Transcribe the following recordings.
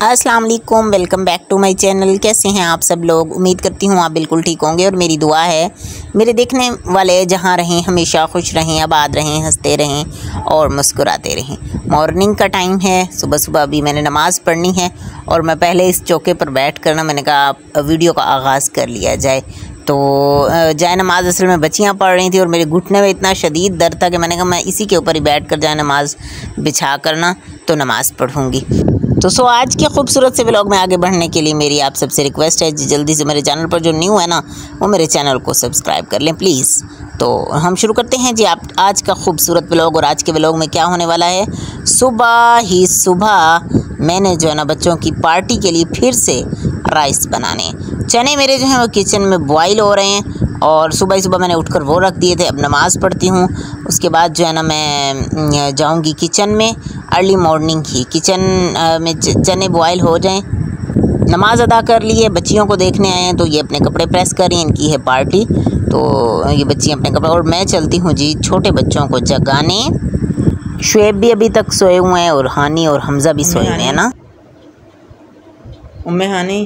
अस्सलाम वालेकुम, welcome back to my channel. कैसे हैं आप सब लोग? उम्मीद करती हूँ आप बिल्कुल ठीक होंगे और मेरी दुआ है मेरे देखने वाले जहाँ रहें हमेशा खुश रहें, आबाद रहें, हंसते रहें और मुस्कुराते रहें। मॉर्निंग का टाइम है, सुबह सुबह अभी मैंने नमाज़ पढ़नी है और मैं पहले इस चौके पर बैठ कर मैंने कहा वीडियो का आगाज़ कर लिया जाए। तो जाए नमाज असल में बच्चियाँ पढ़ रही थी और मेरे घुटने में इतना शदीद दर्द था कि मैंने कहा मैं इसी के ऊपर ही बैठ कर जाए नमाज बिछा करना तो नमाज़ पढ़ूँगी। तो आज के खूबसूरत से व्लॉग में आगे बढ़ने के लिए मेरी आप सबसे रिक्वेस्ट है जल्दी से मेरे चैनल पर जो न्यू है ना वो मेरे चैनल को सब्सक्राइब कर लें प्लीज़। तो हम शुरू करते हैं जी आप आज का खूबसूरत व्लॉग। और आज के व्लॉग में क्या होने वाला है, सुबह ही सुबह मैंने जो है ना बच्चों की पार्टी के लिए फिर से राइस बनाने, चने मेरे जो हैं वो किचन में बॉयल हो रहे हैं और सुबह ही सुबह मैंने उठकर वो रख दिए थे। अब नमाज़ पढ़ती हूँ, उसके बाद जो है ना मैं जाऊँगी किचन में। अर्ली मॉर्निंग ही किचन में चने बॉयल हो जाएं, नमाज़ अदा कर लिए, बच्चियों को देखने आए हैं तो ये अपने कपड़े प्रेस कर रही हैं, इनकी है पार्टी तो ये बच्चियाँ अपने कपड़े, और मैं चलती हूँ जी छोटे बच्चों को जगाने। शुएब भी अभी तक सोए हुए हैं और हानी और हमज़ा भी सोए हुए हैं ना। उम्मे हानी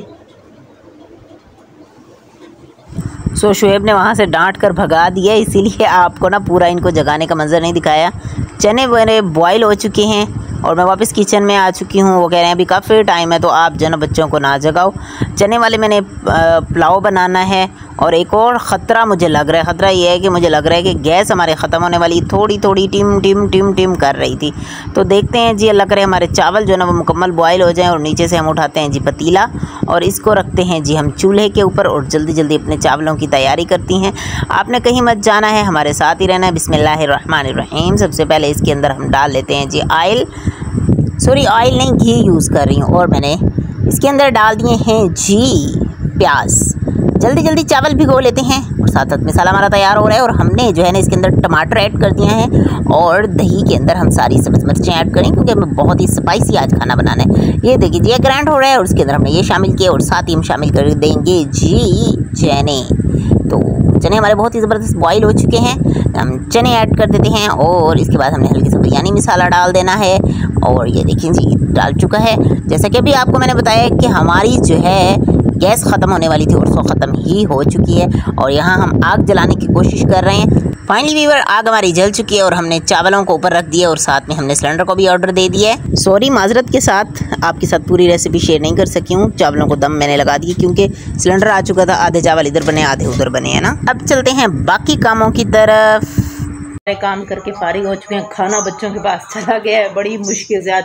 शुएब ने वहाँ से डांट कर भगा दिया, इसीलिए आपको ना पूरा इनको जगाने का मंजर नहीं दिखाया। चने मेरे बॉयल हो चुके हैं और मैं वापस किचन में आ चुकी हूँ। वो कह रहे हैं अभी काफ़ी टाइम है तो आप जो ना बच्चों को ना जगाओ। चने वाले मैंने पुलाव बनाना है और एक और ख़तरा मुझे लग रहा है, ख़तरा ये है कि मुझे लग रहा है कि गैस हमारे ख़त्म होने वाली, थोड़ी थोड़ी टिम टिम टिम टिम कर रही थी। तो देखते हैं जी, अल्लाह करे हमारे चावल जो ना वो मुकम्मल बॉयल हो जाएं और नीचे से हम उठाते हैं जी पतीला और इसको रखते हैं जी हम चूल्हे के ऊपर और जल्दी जल्दी अपने चावलों की तैयारी करती हैं। आपने कहीं मत जाना है, हमारे साथ ही रहना है। बिस्मिल्लाहिर्रहमानिर्रहीम। सबसे पहले इसके अंदर हम डाल लेते हैं जी ऑयल नहीं घी यूज़ कर रही हूँ और मैंने इसके अंदर डाल दिए हैं जी प्याज। जल्दी जल्दी चावल भिगो लेते हैं और साथ साथ मसाला हमारा तैयार हो रहा है और हमने जो है ना इसके अंदर टमाटर ऐड कर दिए हैं और दही के अंदर हम सारी सब्ज़ मिर्चें ऐड करें क्योंकि हमें बहुत ही स्पाइसी आज खाना बनाना है। ये देखिए जी ग्राइंड हो रहा है और उसके अंदर हमने ये शामिल किया और साथ ही हम शामिल कर देंगे जी चने। तो चने हमारे बहुत ही ज़बरदस्त बॉईल हो चुके हैं, हम चने ऐड कर देते हैं और इसके बाद हमने हल्की सा बिरयानी मसाला डाल देना है और ये देखें जी डाल चुका है। जैसा कि अभी आपको मैंने बताया कि हमारी जो है गैस ख़त्म होने वाली थी और सो ख़त्म ही हो चुकी है और यहाँ हम आग जलाने की कोशिश कर रहे हैं। फाइनली व्यूअर आग हमारी जल चुकी है और हमने चावलों को ऊपर रख दिया और साथ में हमने सिलेंडर को भी ऑर्डर दे दिया है। सॉरी माजरत के साथ आपके साथ पूरी रेसिपी शेयर नहीं कर सकी हूँ। चावलों को दम मैंने लगा दिए क्योंकि सिलेंडर आ चुका था, आधे चावल इधर बने आधे उधर बने हैं ना। अब चलते हैं बाकी कामों की तरफ। काम करके फारिग हो चुके हैं, खाना बच्चों के पास चला गया है बड़ी मुश्किल से। आज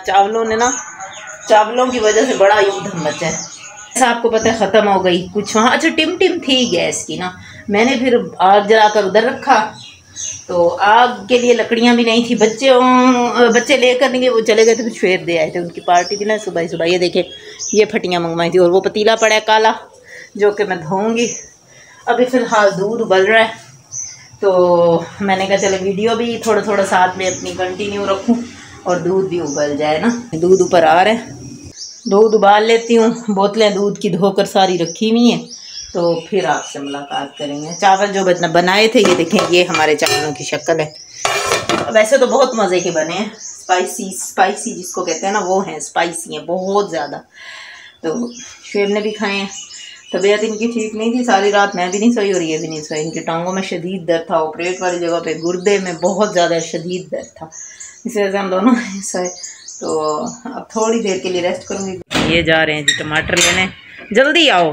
चावलों की वजह से बड़ा युद्ध मचा है। ऐसा आपको पता है ख़त्म हो गई कुछ वहाँ। अच्छा टिम थी गैस की ना, मैंने फिर आग जलाकर उधर रखा तो आग के लिए लकड़ियाँ भी नहीं थी। बच्चे लेकर नहीं गए, वो चले गए तो फिर शुएब दे आए थे, उनकी पार्टी थी ना सुबह सुबह। ये देखे ये फटियाँ मंगवाई थी और वो पतीला पड़ा है काला जो कि मैं धोऊँगी। अभी फ़िलहाल दूध उबल रहा है तो मैंने कहा चलो वीडियो भी थोड़ा थोड़ा साथ में अपनी कंटिन्यू रखूं और दूध भी उबल जाए ना। दूध ऊपर आ रहा है, दूध उबाल लेती हूँ। बोतलें दूध की धोकर सारी रखी हुई हैं तो फिर आपसे मुलाकात करेंगे। चावल जो बनाए थे ये देखें, ये हमारे चावलों की शक्ल है। वैसे तो बहुत मज़े के बने हैं, स्पाइसी जिसको कहते हैं ना वो हैं, स्पाइसी हैं बहुत ज़्यादा। तो शुएब ने भी खाए हैं। तबीयत इनकी ठीक नहीं थी, सारी रात मैं भी नहीं सोई और ये भी नहीं सोई। इनकी टांगों में शदीद दर्द था, ऑपरेट वाली जगह पे गुर्दे में बहुत ज़्यादा शदीद दर्द था, इस वजह से हम दोनों नहीं सोए। तो अब थोड़ी देर के लिए रेस्ट करूँगी। ये जा रहे हैं जी टमाटर लेने, जल्दी आओ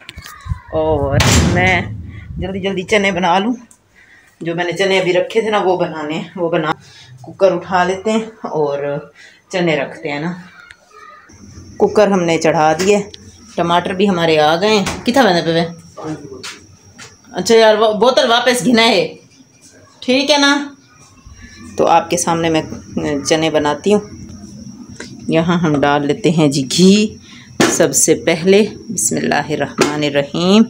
और मैं जल्दी चने बना लूँ। जो मैंने चने अभी रखे थे ना वो बना कुकर उठा लेते हैं और चने रखते हैं ना। कुकर हमने चढ़ा दिए, टमाटर भी हमारे आ गए हैं। कितना बंदे पे? अच्छा यार बोतल वापस घिना है, ठीक है ना। तो आपके सामने मैं चने बनाती हूँ। यहाँ हम डाल लेते हैं जी घी सबसे पहले। बिस्मिल्लाहिर्रहमानिर्रहीम।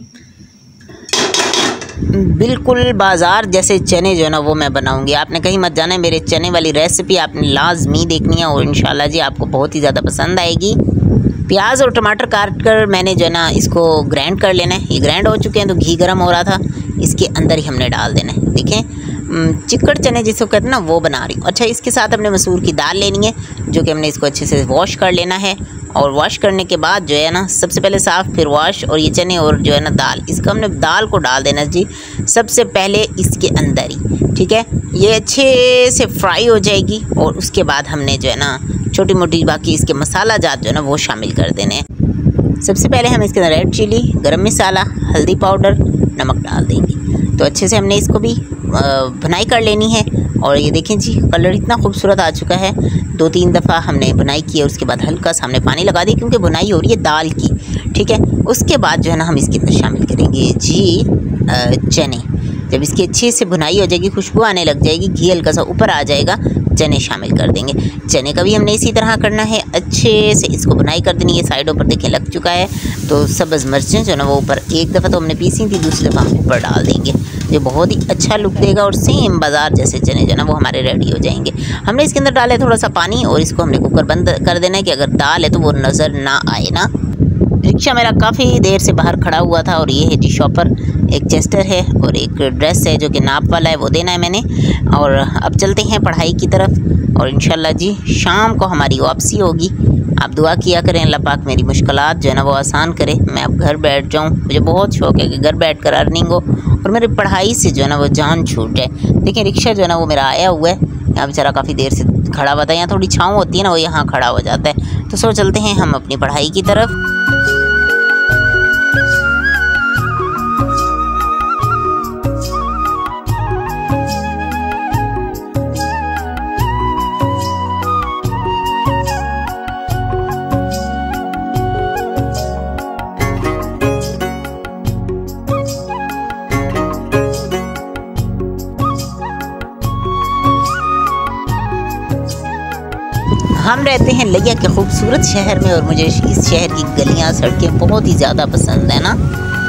बिल्कुल बाज़ार जैसे चने जो है ना वो मैं बनाऊँगी। आपने कहीं मत जाना है, मेरे चने वाली रेसिपी आपने लाजमी देखनी है और इंशाल्लाह जी आपको बहुत ही ज़्यादा पसंद आएगी। प्याज और टमाटर काट कर मैंने जो है ना इसको ग्राइंड कर लेना है। ये ग्राइंड हो चुके हैं तो घी गर्म हो रहा था, इसके अंदर ही हमने डाल देना है। देखें चिकड़ चने जिसको कहते हैं ना वो बना रही हूँ। अच्छा इसके साथ हमने मसूर की दाल लेनी है जो कि हमने इसको अच्छे से वॉश कर लेना है और वॉश करने के बाद जो है ना सबसे पहले साफ़ फिर वॉश, और ये चने और जो है ना दाल, इसका हमने दाल को डाल देना जी सबसे पहले इसके अंदर ही, ठीक है। ये अच्छे से फ्राई हो जाएगी और उसके बाद हमने जो है ना छोटी मोटी बाकी इसके मसाला जात जो है ना वो शामिल कर देने हैं। सबसे पहले हम इसके अंदर रेड चिली, गरम मसाला, हल्दी पाउडर, नमक डाल देंगे। तो अच्छे से हमने इसको भी भुनाई कर लेनी है। और ये देखें जी कलर इतना खूबसूरत आ चुका है। 2-3 दफ़ा हमने बुनाई की है, उसके बाद हल्का सा हमने पानी लगा दी क्योंकि बुनाई हो रही है दाल की, ठीक है। उसके बाद जो है ना हम इसके अंदर शामिल करेंगे जी चने। जब इसकी अच्छे से भुनाई हो जाएगी, खुशबू आने लग जाएगी, घी हल्का सा ऊपर आ जाएगा, चने शामिल कर देंगे। चने का भी हमने इसी तरह करना है, अच्छे से इसको बुनाई कर देनी है। साइडों पर देखें लग चुका है। तो सब्ज़ मिर्चें जो है ना वो ऊपर, एक दफ़ा तो हमने पीसी थी, दूसरी दफ़ा हम ऊपर डाल देंगे। ये बहुत ही अच्छा लुक देगा और सेम बाज़ार जैसे चने जो है ना वो हमारे रेडी हो जाएंगे। हमने इसके अंदर डाला है थोड़ा सा पानी और इसको हमने कुकर बंद कर देना है कि अगर दाल है तो वो नज़र ना आए ना। रिक्शा मेरा काफ़ी देर से बाहर खड़ा हुआ था और ये है जी शॉपर, एक चेस्टर है और एक ड्रेस है जो कि नाप वाला है, वो देना है मैंने। और अब चलते हैं पढ़ाई की तरफ और इंशाल्लाह जी शाम को हमारी वापसी होगी। आप दुआ किया करें अल्लाह पाक मेरी मुश्किलात जो है ना वो आसान करे, मैं अब घर बैठ जाऊँ। मुझे बहुत शौक़ है कि घर बैठ कर अर्निंग हो और मेरी पढ़ाई से जो है ना वो जान छूट जाए। देखिए रिक्शा जो है ना वो मेरा आया हुआ है, यहाँ बेचारा काफ़ी देर से खड़ा हुआ था। यहाँ थोड़ी छाँव होती है ना, वो यहाँ खड़ा हो जाता है। तो सो चलते हैं हम अपनी पढ़ाई की तरफ। हम रहते हैं लिया के खूबसूरत शहर में और मुझे इस शहर की गलियां सड़कें बहुत ही ज़्यादा पसंद है ना।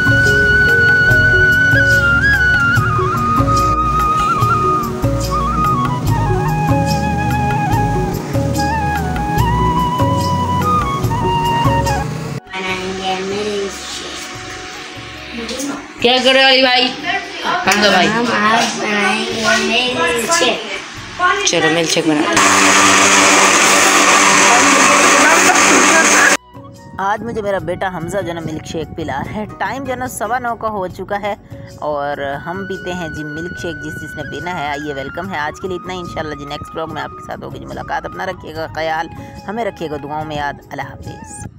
क्या कर रहे हो भाई? हम तो भाई हम आज बनाएंगे मिल्क शेक। चलो मिल्क शेक बनाते हैं। आज मुझे मेरा बेटा हमज़ा जो है ना मिल्क शेक पिला है। टाइम जो है ना 9:15 का हो चुका है और हम पीते हैं जी मिल्क शेक। जिसने पीना है आइए, वेलकम है। आज के लिए इतना ही, इंशाल्लाह जी नेक्स्ट व्लॉग में आपके साथ होगी जी मुलाकात। अपना रखिएगा ख्याल, हमें रखिएगा दुआओं में याद। अल्लाह हाफिज़।